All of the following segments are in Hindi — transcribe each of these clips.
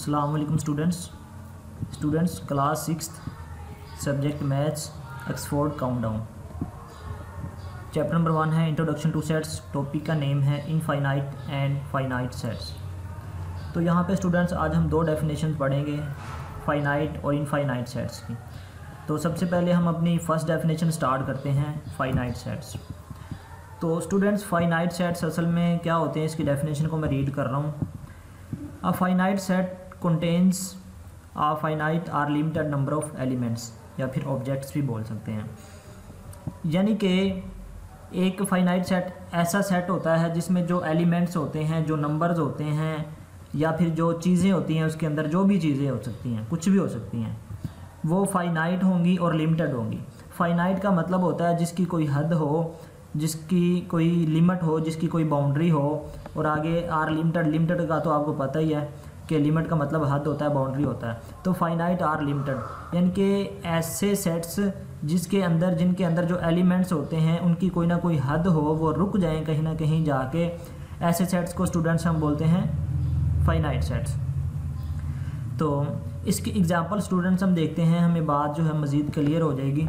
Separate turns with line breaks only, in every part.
अस्सलाम वालेकुम students class 6 subject maths Oxford countdown. Chapter number 1 है इंट्रोडक्शन टू सेट्स। टॉपिक का नेम है इनफाइनाइट एंड फाइनाइट सेट्स। तो यहाँ पे स्टूडेंट्स आज हम दो डेफिनेशन पढ़ेंगे फाइनाइट और इनफाइनाइट सेट्स की। तो सबसे पहले हम अपनी फर्स्ट डेफिनेशन स्टार्ट करते हैं फाइनाइट सेट्स। तो स्टूडेंट्स फाइनाइट सेट्स असल में क्या होते हैं, इसकी डेफिनेशन को मैं रीड कर रहा हूँ। A finite set contains a finite or limited number of elements, या फिर ऑब्जेक्ट्स भी बोल सकते हैं। यानी कि एक फाइनाइट सेट ऐसा सेट होता है जिसमें जो एलिमेंट्स होते हैं, जो नंबर्स होते हैं, या फिर जो चीज़ें होती हैं, उसके अंदर जो भी चीज़ें हो सकती हैं, कुछ भी हो सकती हैं, वो फाइनाइट होंगी और लिमिटेड होंगी। फाइनाइट का मतलब होता है जिसकी कोई हद हो, जिसकी कोई लिमिट हो, जिसकी कोई बाउंड्री हो। और आगे आर लिमिटेड का तो आपको पता ही है कि लिमिट का मतलब हद होता है, बाउंड्री होता है। तो फाइनाइट आर लिमिटेड यानी कि ऐसे सेट्स जिनके अंदर जो एलिमेंट्स होते हैं उनकी कोई ना कोई हद हो, वो रुक जाएं कहीं ना कहीं जाके, ऐसे सेट्स को स्टूडेंट्स हम बोलते हैं फाइनाइट सेट्स। तो इसकी एग्जांपल स्टूडेंट्स हम देखते हैं, हमें बात जो है मज़ीद क्लियर हो जाएगी।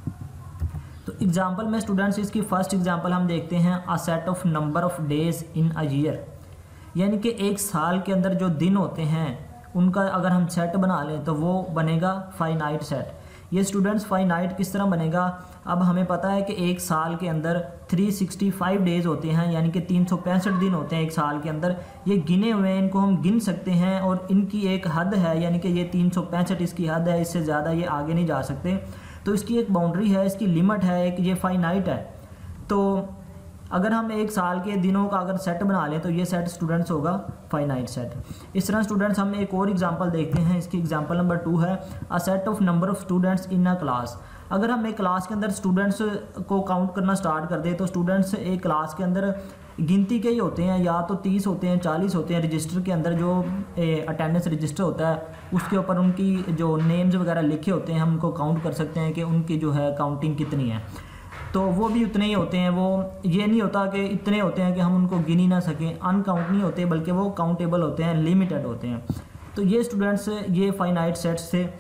तो एग्जांपल में स्टूडेंट्स इसकी फ़र्स्ट एग्जांपल हम देखते हैं a set of number of days in a year. यानी कि एक साल के अंदर जो दिन होते हैं उनका अगर हम सेट बना लें तो वो बनेगा फाइनाइट सेट। ये स्टूडेंट्स फाइनाइट किस तरह बनेगा, अब हमें पता है कि एक साल के अंदर 365 डेज़ होते हैं, यानी कि 365 दिन होते हैं एक साल के अंदर। ये गिने हुए हैं, इनको हम गिन सकते हैं और इनकी एक हद है, यानी कि ये 365 इसकी हद है, इससे ज़्यादा ये आगे नहीं जा सकते। तो इसकी एक बाउंड्री है, इसकी लिमिट है, एक ये फाइनाइट है। तो अगर हम एक साल के दिनों का अगर सेट बना लें तो ये सेट स्टूडेंट्स होगा फाइनाइट सेट। इस तरह स्टूडेंट्स हम एक और एग्जांपल देखते हैं। इसकी एग्जांपल नंबर 2 है a set of number of students in a class. अगर हम एक क्लास के अंदर स्टूडेंट्स को काउंट करना स्टार्ट कर दें तो स्टूडेंट्स एक क्लास के अंदर गिनती के ही होते हैं, या तो 30 होते हैं, 40 होते हैं। रजिस्टर के अंदर जो अटेंडेंस रजिस्टर होता है उसके ऊपर उनकी जो नेम्स वगैरह लिखे होते हैं, हम उनको काउंट कर सकते हैं कि उनकी जो है काउंटिंग कितनी है। तो वो भी उतने ही होते हैं, वो ये नहीं होता कि इतने होते हैं कि हम उनको गिन ही ना सकें, अनकाउंट नहीं होते, बल्कि वो काउंटेबल होते हैं, लिमिटेड होते हैं। तो ये स्टूडेंट्स ये फाइनाइट सेट्स थे।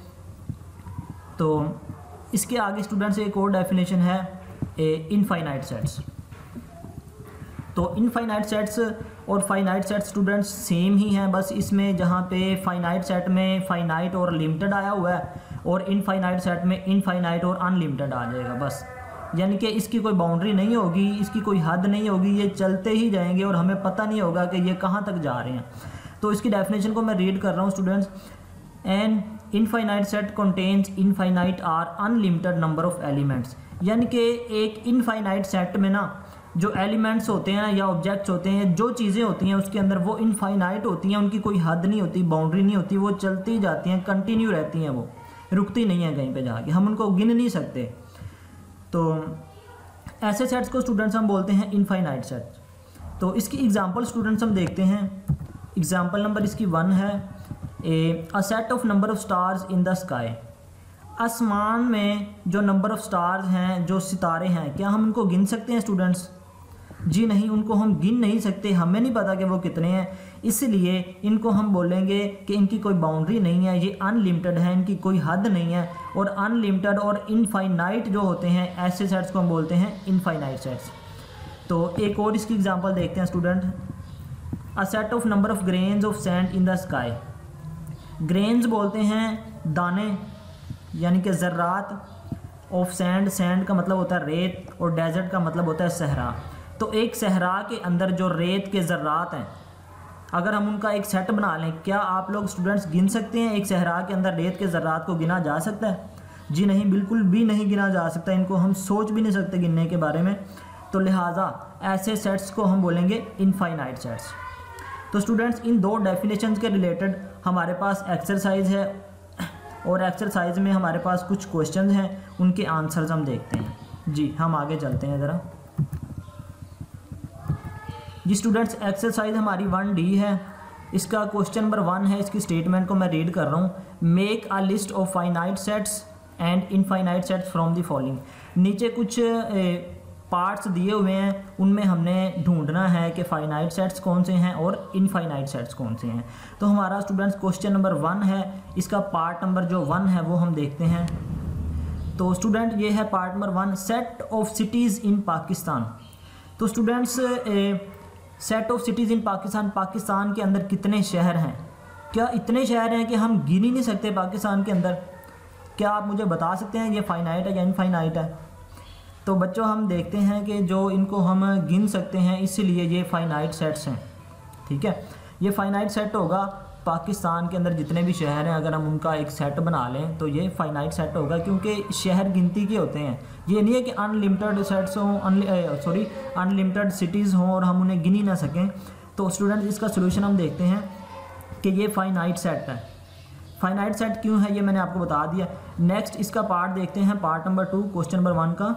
तो इसके आगे स्टूडेंट्स एक और डेफिनेशन है इनफाइनाइट सेट्स। तो इनफाइनाइट सेट्स और फाइनाइट सेट्स स्टूडेंट्स सेम ही हैं, बस इसमें जहाँ पे फाइनाइट सेट में फाइनाइट और लिमिटेड आया हुआ है और इनफाइनाइट सेट में इनफाइनाइट और अनलिमिटेड आ जाएगा बस। यानी कि इसकी कोई बाउंड्री नहीं होगी, इसकी कोई हद नहीं होगी, ये चलते ही जाएंगे और हमें पता नहीं होगा कि ये कहाँ तक जा रहे हैं। तो इसकी डेफिनेशन को मैं रीड कर रहा हूँ students. An infinite set contains infinite or unlimited number of elements. यानी कि एक इनफाइनाइट सेट में ना जो एलिमेंट्स होते हैं या ऑब्जेक्ट्स होते हैं, जो चीज़ें होती हैं उसके अंदर वो इनफाइनाइट होती हैं, उनकी कोई हद नहीं होती, बाउंड्री नहीं होती, वो चलती ही जाती हैं, कंटिन्यू रहती हैं, वो रुकती नहीं है कहीं पे जाके, हम उनको गिन नहीं सकते। तो ऐसे सेट्स को स्टूडेंट्स हम बोलते हैं इनफाइनाइट सेट। तो इसकी एग्जांपल स्टूडेंट्स हम देखते हैं। एग्जांपल नंबर इसकी 1 है a set of number of stars in the sky. आसमान में जो नंबर ऑफ स्टार्स हैं, जो सितारे हैं, क्या हम उनको गिन सकते हैं स्टूडेंट्स? जी नहीं, उनको हम गिन नहीं सकते, हमें नहीं पता कि वो कितने हैं, इसलिए इनको हम बोलेंगे कि इनकी कोई बाउंड्री नहीं है, ये अनलिमिटेड है, इनकी कोई हद नहीं है। और अनलिमिटेड और इनफाइनाइट जो होते हैं ऐसे सेट्स को हम बोलते हैं इनफाइनाइट सेट्स। तो एक और इसकी एग्जांपल देखते हैं student. A set of number of grains of sand in the sky. Grains बोलते हैं दाने, यानी कि ज़र्रात, ऑफ सैंड, सैंड का मतलब होता है रेत, और डेजर्ट का मतलब होता है सहरा। तो एक सहरा के अंदर जो रेत के ज़र्रात हैं, अगर हम उनका एक सेट बना लें, क्या आप लोग स्टूडेंट्स गिन सकते हैं? एक सहरा के अंदर रेत के ज़र्रात को गिना जा सकता है? जी नहीं, बिल्कुल भी नहीं गिना जा सकता, इनको हम सोच भी नहीं सकते गिनने के बारे में। तो लिहाजा ऐसे सेट्स को हम बोलेंगे इनफाइनाइट सेट्स। तो स्टूडेंट्स इन दो डेफिनेशंस के रिलेटेड हमारे पास एक्सरसाइज है, और एक्सरसाइज में हमारे पास कुछ क्वेश्चन हैं, उनके आंसर्स हम देखते हैं। जी हम आगे चलते हैं ज़रा। जी स्टूडेंट्स एक्सरसाइज हमारी 1D है। इसका क्वेश्चन नंबर 1 है, इसकी स्टेटमेंट को मैं रीड कर रहा हूँ। Make a list of finite sets and infinite sets from the following. नीचे कुछ पार्ट्स दिए हुए हैं उनमें हमने ढूंढना है कि फाइनाइट सेट्स कौन से हैं और इनफाइनाइट सेट्स कौन से हैं। तो हमारा स्टूडेंट्स क्वेश्चन नंबर 1 है, इसका पार्ट नंबर जो 1 है वो हम देखते हैं। तो स्टूडेंट ये है part number 1, set of cities in Pakistan. तो students set of cities in Pakistan, Pakistan के अंदर कितने शहर हैं? क्या इतने शहर हैं कि हम गिन ही नहीं सकते पाकिस्तान के अंदर? क्या आप मुझे बता सकते हैं ये फाइनाइट है या इनफाइनाइट है? तो बच्चों हम देखते हैं कि जो इनको हम गिन सकते हैं, इसलिए ये फाइनाइट सेट्स हैं। ठीक है, ये फाइनाइट सेट होगा। पाकिस्तान के अंदर जितने भी शहर हैं अगर हम उनका एक सेट बना लें तो ये फाइनाइट सेट होगा, क्योंकि शहर गिनती के होते हैं। ये नहीं है कि अनलिमिटेड सेट्स हों, अनलिमिटेड सिटीज़ हों और हम उन्हें गिन ही ना सकें। तो स्टूडेंट्स इसका सोल्यूशन हम देखते हैं कि ये फाइनाइट सेट है। फाइनाइट सेट क्यों है ये मैंने आपको बता दिया। नेक्स्ट इसका पार्ट देखते हैं, पार्ट नंबर 2 क्वेश्चन नंबर 1 का।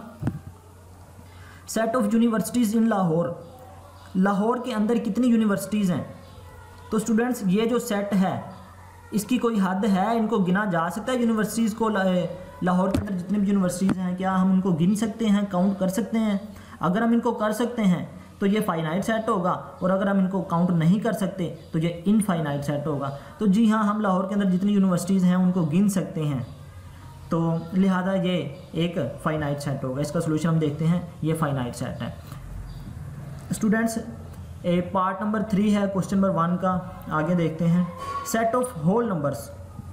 Set of universities in Lahore, Lahore के अंदर कितनी यूनिवर्सिटीज़ हैं? तो स्टूडेंट्स ये जो सेट है इसकी कोई हद है? इनको गिना जा सकता है यूनिवर्सिटीज़ को? लाहौर के अंदर जितनी भी यूनिवर्सिटीज़ हैं क्या हम उनको गिन सकते हैं, काउंट कर सकते हैं? अगर हम इनको कर सकते हैं तो ये फाइनाइट सेट होगा, और अगर हम इनको काउंट नहीं कर सकते तो ये इनफाइनाइट सेट होगा। तो जी हाँ, हम लाहौर के अंदर जितनी यूनिवर्सिटीज़ हैं उनको गिन सकते हैं, तो लिहाजा ये एक फाइनाइट सेट होगा। इसका सोल्यूशन हम देखते हैं, ये फाइनाइट सेट है। स्टूडेंट्स पार्ट नंबर 3 है क्वेश्चन नंबर 1 का, आगे देखते हैं। Set of whole numbers.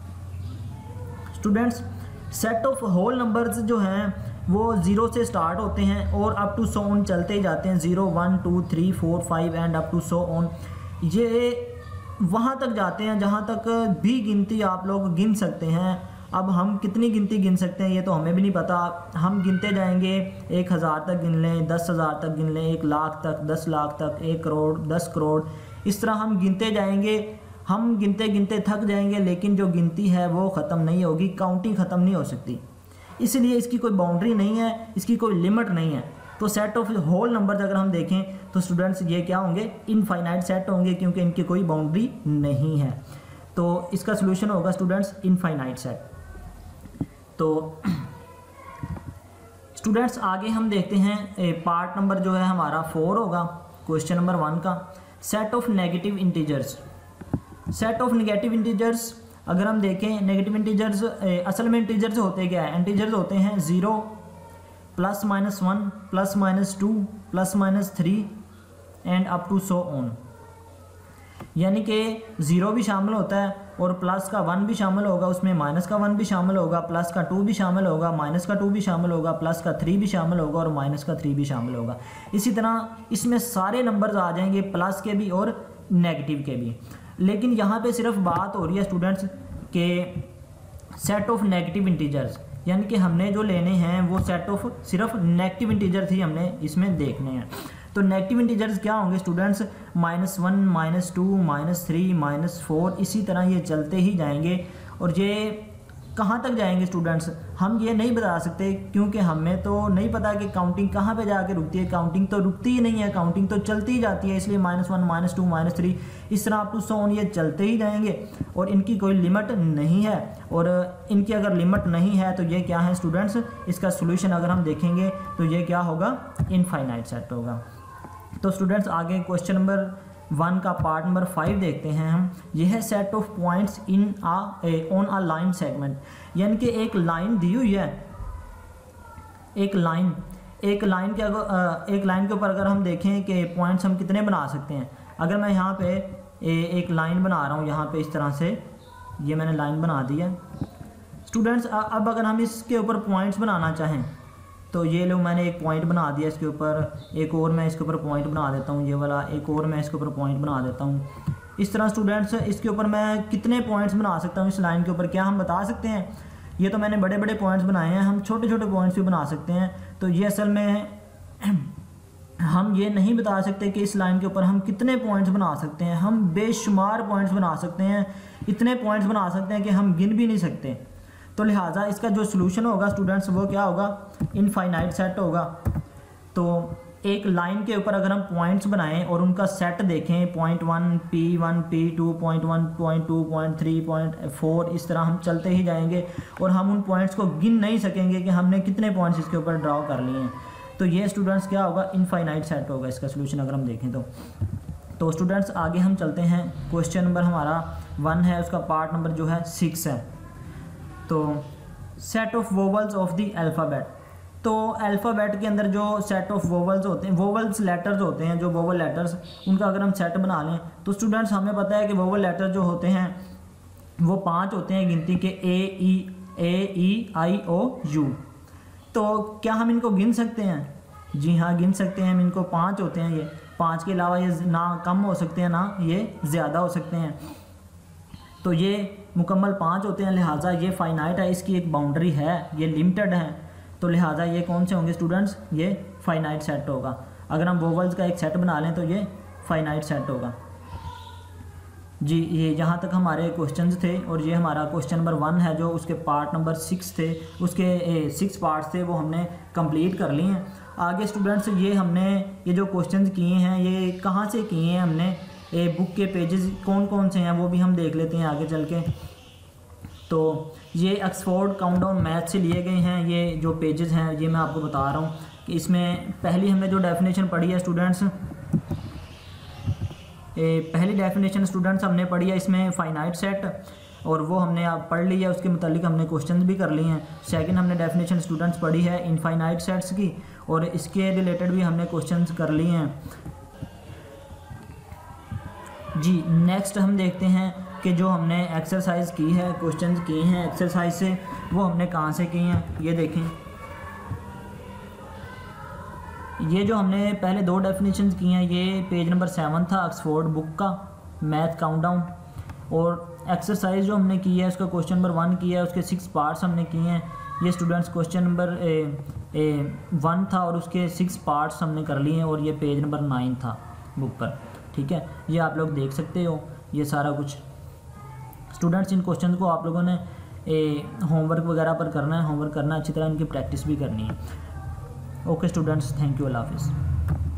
Students set of whole numbers जो हैं वो 0 से स्टार्ट होते हैं और अप टू सो ऑन चलते ही जाते हैं। 0 1 2 3 4 5 and up to so on. ये वहाँ तक जाते हैं जहाँ तक भी गिनती आप लोग गिन सकते हैं। अब हम कितनी गिनती गिन सकते हैं ये तो हमें भी नहीं पता। हम गिनते जाएंगे, 1000 तक गिन लें, 10,000 तक गिन लें, 1 लाख तक, 10 लाख तक, 1 करोड़, 10 करोड़, इस तरह हम गिनते जाएंगे। हम गिनते गिनते थक जाएंगे, लेकिन जो गिनती है वो ख़त्म नहीं होगी, काउंटिंग ख़त्म नहीं हो सकती। इसलिए इसकी कोई बाउंड्री नहीं है, इसकी कोई लिमिट नहीं है। तो सेट ऑफ होल नंबर्स अगर हम देखें तो स्टूडेंट्स ये क्या होंगे? इनफाइनाइट सेट होंगे, क्योंकि इनकी कोई बाउंड्री नहीं है। तो इसका सोल्यूशन होगा स्टूडेंट्स इनफाइनाइट सेट। तो स्टूडेंट्स आगे हम देखते हैं, पार्ट नंबर जो है हमारा 4 होगा क्वेश्चन नंबर 1 का। Set of negative integers. Set of negative integers अगर हम देखें, नेगेटिव इंटीजर्स असल में इंटीजर्स होते क्या है? इंटीजर्स होते हैं 0 +-1 +-2 +-3 and up to so on. यानी कि 0 भी शामिल होता है और प्लस का 1 भी शामिल होगा, उसमें माइनस का 1 भी शामिल होगा, प्लस का 2 भी शामिल होगा, माइनस का 2 भी शामिल होगा, प्लस का 3 भी शामिल होगा और माइनस का 3 भी शामिल होगा। इसी तरह इसमें सारे नंबर्स आ जाएंगे, प्लस के भी और नेगेटिव के भी। लेकिन यहाँ पे सिर्फ बात हो रही है स्टूडेंट्स के सेट ऑफ नेगेटिव इंटीजर्स, यानी कि हमने जो लेने हैं वो सेट ऑफ सिर्फ नेगेटिव इंटीजर्स ही हमने इसमें देखने हैं। तो नेगेटिव इंटीजर्स क्या होंगे स्टूडेंट्स? -1 -2 -3 -4, इसी तरह ये चलते ही जाएंगे। और ये कहाँ तक जाएंगे स्टूडेंट्स हम ये नहीं बता सकते, क्योंकि हमें तो नहीं पता कि काउंटिंग कहाँ पे जाके रुकती है। काउंटिंग तो रुकती ही नहीं है, काउंटिंग तो चलती ही जाती है। इसलिए -1 -2 -3 इस तरह अप टू सो ऑन ये चलते ही जाएंगे और इनकी कोई लिमिट नहीं है। और इनकी अगर लिमिट नहीं है तो ये क्या है स्टूडेंट्स? इसका सोल्यूशन अगर हम देखेंगे तो ये क्या होगा? इनफाइनाइट सेट होगा। तो स्टूडेंट्स आगे क्वेश्चन नंबर 1 का पार्ट नंबर 5 देखते हैं हम। यह है set of points in on a line segment, यानी कि एक लाइन दी हुई है। एक लाइन के ऊपर अगर हम देखें कि पॉइंट्स हम कितने बना सकते हैं। अगर मैं यहाँ पे एक लाइन बना रहा हूँ, यहाँ पे इस तरह से ये मैंने लाइन बना दी है स्टूडेंट्स। अब अगर हम इसके ऊपर पॉइंट्स बनाना चाहें तो ये लो, मैंने एक पॉइंट बना दिया इसके ऊपर, एक और मैं इसके ऊपर पॉइंट बना देता हूँ, ये वाला एक और मैं इसके ऊपर पॉइंट बना देता हूँ। इस तरह स्टूडेंट्स इसके ऊपर मैं कितने पॉइंट्स बना सकता हूँ इस लाइन के ऊपर? क्या हम बता सकते हैं? ये तो मैंने बड़े बड़े पॉइंट्स बनाए हैं, हम छोटे छोटे पॉइंट्स भी बना सकते हैं। तो ये असल में हम ये नहीं बता सकते कि इस लाइन के ऊपर हम कितने पॉइंट्स बना सकते हैं। हम बेशुमार पॉइंट्स बना सकते हैं, इतने पॉइंट्स बना सकते हैं कि हम गिन भी नहीं सकते। तो लिहाजा इसका जो सोल्यूशन होगा स्टूडेंट्स वो क्या होगा? इनफाइनाइट सेट होगा। तो एक लाइन के ऊपर अगर हम पॉइंट्स बनाएं और उनका सेट देखें, point 1 P1 P2 point 1 point 2 point 3 point 4, इस तरह हम चलते ही जाएंगे और हम उन पॉइंट्स को गिन नहीं सकेंगे कि हमने कितने पॉइंट्स इसके ऊपर ड्रॉ कर लिए हैं। तो ये स्टूडेंट्स क्या होगा, इनफाइनाइट सेट होगा इसका सोल्यूशन अगर हम देखें तो स्टूडेंट्स आगे हम चलते हैं। क्वेश्चन नंबर हमारा 1 है, उसका पार्ट नंबर जो है 6 है। तो set of vowels of the alphabet, तो अल्फ़ाबेट के अंदर जो सेट ऑफ वोवल्स होते हैं, वोवल्स लेटर्स होते हैं, जो वोवल लेटर्स, उनका अगर हम सेट बना लें तो स्टूडेंट्स हमें पता है कि वोवल लेटर जो होते हैं वो 5 होते हैं गिनती के, ए ई आई ओ यू। तो क्या हम इनको गिन सकते हैं? जी हाँ, गिन सकते हैं हम इनको। 5 होते हैं ये, 5 के अलावा ये ना कम हो सकते हैं ना ये ज़्यादा हो सकते हैं। तो ये मुकम्मल 5 होते हैं, लिहाजा ये फाइनाइट है, इसकी एक बाउंड्री है, ये लिमिटेड है, तो लिहाजा ये कौन से होंगे स्टूडेंट्स, ये फाइनाइट सेट होगा। अगर हम वोवल्स का एक सेट बना लें तो ये फाइनाइट सेट होगा। जी, ये यहाँ तक हमारे क्वेश्चंस थे और ये हमारा क्वेश्चन नंबर 1 है जो उसके पार्ट नंबर 6 थे, उसके 6 पार्ट्स थे वो हमने कंप्लीट कर लिए हैं। आगे स्टूडेंट्स ये हमने ये जो क्वेश्चंस किए हैं ये कहाँ से किए हैं हमने, बुक के पेजेस कौन कौन से हैं वो भी हम देख लेते हैं आगे चल के। तो ये ऑक्सफोर्ड काउंटडाउन मैथ से लिए गए हैं, ये जो पेजेस हैं ये मैं आपको बता रहा हूँ कि इसमें पहली हमने जो डेफिनेशन पढ़ी है स्टूडेंट्स, पहली डेफिनेशन स्टूडेंट्स हमने पढ़ी है इसमें फाइनाइट सेट, और वो हमने आप पढ़ ली है, उसके मुतालिक हमने क्वेश्चंस भी कर लिए हैं। सेकंड हमने डेफिनेशन स्टूडेंट्स पढ़ी है इनफाइनाइट सेट्स की, और इसके रिलेटेड भी हमने क्वेश्चंस कर लिए हैं। जी, नेक्स्ट हम देखते हैं कि जो हमने एक्सरसाइज की है, क्वेश्चंस किए हैं एक्सरसाइज से, वो हमने कहाँ से किए हैं। ये देखें, ये जो हमने पहले 2 डेफिनेशंस की हैं ये पेज नंबर 7 था ऑक्सफोर्ड बुक का मैथ काउंटडाउन, और एक्सरसाइज जो हमने की है उसका क्वेश्चन नंबर 1 किया है, उसके 6 पार्ट्स हमने किए हैं। ये स्टूडेंट्स क्वेश्चन नंबर 1 था और उसके 6 पार्ट्स हमने कर लिए हैं, और ये पेज नंबर 9 था बुक पर। ठीक है, ये आप लोग देख सकते हो ये सारा कुछ। स्टूडेंट्स इन क्वेश्चन को आप लोगों ने होमवर्क वगैरह पर करना है, होमवर्क करना अच्छी तरह, इनकी प्रैक्टिस भी करनी है। ओके स्टूडेंट्स, थैंक यू, अल्लाह हाफिज़।